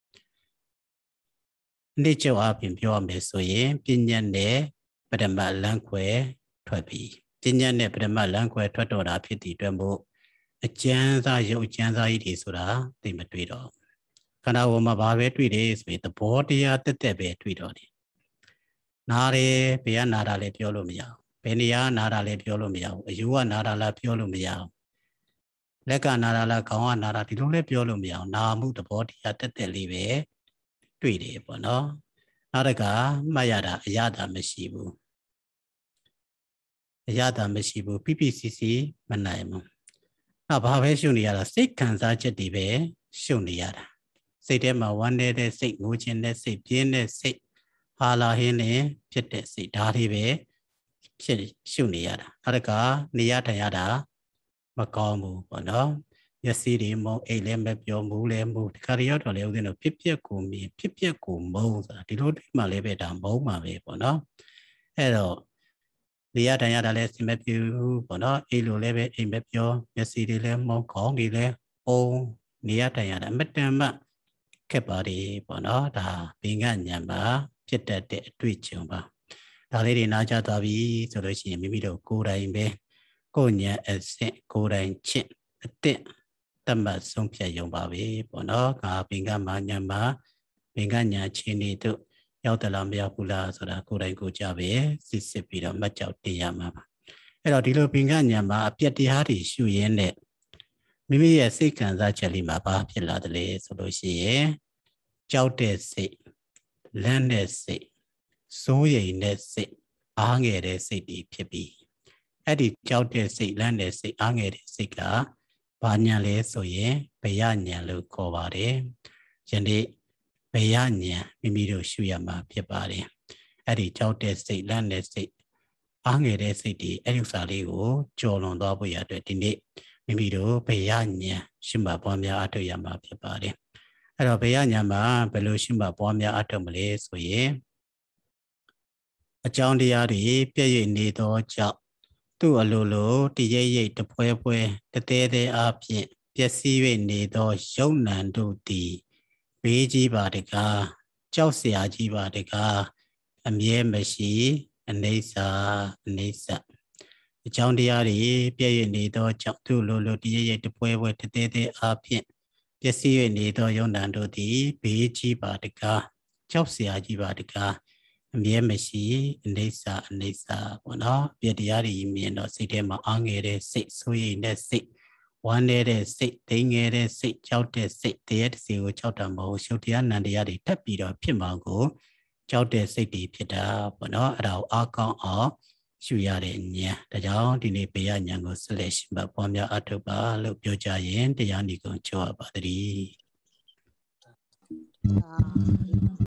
နေ့ကျော်အပြင်ပြောရမယ်ဆိုရင်ပညာနဲ့ပထမလမ်းခွဲထွက်ပြီးပညာနဲ့ပထမလမ်းခွဲထွက်တော့တာဖြစ်တဲ့အတွက်မို့အကျဉ်းစားရုပ်အကျဉ်းစားကြီးတွေဆိုတာသိမတွေ့တော့ခန္ဓာကိုယ်မှာဘာပဲတွေ့တယ်ဆိုရင်သဘောတရားတက်တက်ပဲတွေ့တော့တယ်နားတယ်ဘယ်ကနာတာလဲပြောလို့မရဘူးဘယ်နေရာနာတာလဲပြောလို့မရဘူးအယူကနာတာလားပြောလို့မရဘူးလက်ကနာတာလားခေါင်းကနာတာဒီလိုလဲပြောလို့မရအောင်နာမှုသဘောတရားတက်တက်လေးပဲတွေ့တယ်ပေါ့နော်နောက်တစ်ခါမှတ်ရတာအရသာမရှိဘူးအရသာမရှိဘူးပြပြစီစီမနိုင်ဘူးနောက်ဘာပဲရှုနေရတာစိတ်ခံစားချက်တွေပဲရှုနေရတာစိတ်ထဲမှာဝမ်းနေတဲ့စိတ်ငိုခြင်းတဲ့စိတ်ပြင်းတဲ့စိတ်ဟာလာဟင်းနဲ့ဖြစ်တဲ့စိတ်ဓာတ်တွေပဲဖြစ်ရှုနေရတာနောက်တစ်ခါနေရထိုင်ရတာမကောင်းဘူးပေါ့နော်မျက်စိတွေမုံအိတ်လည်းမပြောမူလည်းမူဒီခါရောက်တော့လေဦးဇင်းတို့ဖြစ်ပျက်ကိုမြင်ဖြစ်ပျက်ကိုမုံဆိုတာဒီလိုတွေ့မှလည်းပဲဒါမုံမှာပဲပေါ့နော်အဲ့တော့နေရထိုင်ရတာလည်းအဆင်မပြေဘူးပေါ့နော်အိတ်လိုလည်းပဲအိမ်မပြောမျက်စိတွေလည်းမုံခေါင်းတွေလည်းအုံနေရထိုင်ရတာအမတန်မှခက်ပါတယ်ပေါ့နော်ဒါပင်ကဉာဏ်ပါဖြစ်တတ်တဲ့အတွေ့အကြုံပါဒါလေးတွေနားကြသွားပြီဆိုလို့ရှိရင်မိမိတို့ကိုယ်တိုင်ပဲကိုယ်ဉာဏ်အစစ်ကိုယ်တိုင်ချင်းအစ်တတ်မှတ်ဆုံးဖြတ်ရုံပါပဲပေါ့နော်ငါပင်ကမာဉာဏ်ပါပင်ကဉာဏ်ချင်းတွေတို့ရောက်တယ်လားမရောက်ဘူးလားဆိုတာကိုယ်တိုင်ကိုကြပဲစစ်စစ်ပြီးတော့မှတ်ကြောက်တင်ရမှာပါအဲ့တော့ဒီလိုပင်ကဉာဏ်မှာအပြတ်တရားတွေရှုရင်းနဲ့မိမိရဲ့စိတ်ခံစားချက်လေးမှာဘာဖြစ်လာတယ်လဲဆိုလို့ရှိရင်ကြောက်တဲ့စိတ်လန့်တဲ့စိတ်စိုးရိမ်တဲ့စိတ်အားငယ်တဲ့စိတ်တွေဖြစ်ပြီးအဲ့ဒီကြောက်တဲ့စိတ်လန့်တဲ့စိတ်အားငယ်တဲ့စိတ်ကဘာညာလဲဆိုရင်ဘယညာလို့ခေါ်ပါတယ်ယနေ့ဘယညာမိမိတို့ရှုရမှာဖြစ်ပါတယ်အဲ့ဒီကြောက်တဲ့စိတ်လန့်တဲ့စိတ်အားငယ်တဲ့စိတ်တွေအဲ့ဒီဥစ္စာလေးကိုကြော်လွန်သွားဖို့ရတဲ့ဒီနေ့မိမိတို့ဘယညာရှုမှတ်ပွားများအထောက်ရမှာဖြစ်ပါတယ်အဲ့တော့ဘယညာမှာဘယ်လိုရှုမှတ်ပွားများအထောက်မလဲဆိုရင်အကြောင်းတရားတွေပြည့်ရည်နေသောကြောင့်သူ့အလိုလိုတရရိပ်တပွဲပွဲတသေးသေးအဖြစ်ပျက်စီး၍နေသောယုံနံတို့သည်ဘေးကြီးပါတကားကြောက်เสียကြီးပါတကားအမြဲမရှိအနိစ္စအနိစ္စအကြောင်းတရားတွေပြည့်ရည်နေသောကြောင့်သူ့လိုလိုတရရိပ်တပွဲပွဲတသေးသေးအဖြစ်ပျက်စီး၍နေသောယုံနံတို့သည်ဘေးကြီးပါတကားကြောက်เสียကြီးပါတကားအမြဲမရှိအနိစ္စအနိစ္စပေါ့နော်ပြတရားတွေမြင်တော့စိတ်ထဲမှာအားငယ်တဲ့စိတ်ဆိုးရိမ်တဲ့စိတ် one day the sick thing a sick child the sick dead see which out a mo shoot the and the other tappy or pimago child the city pita but not at our account or shuyare nya the jaw the nepia yango slash but pomia atoba look your giant the yannico choa battery.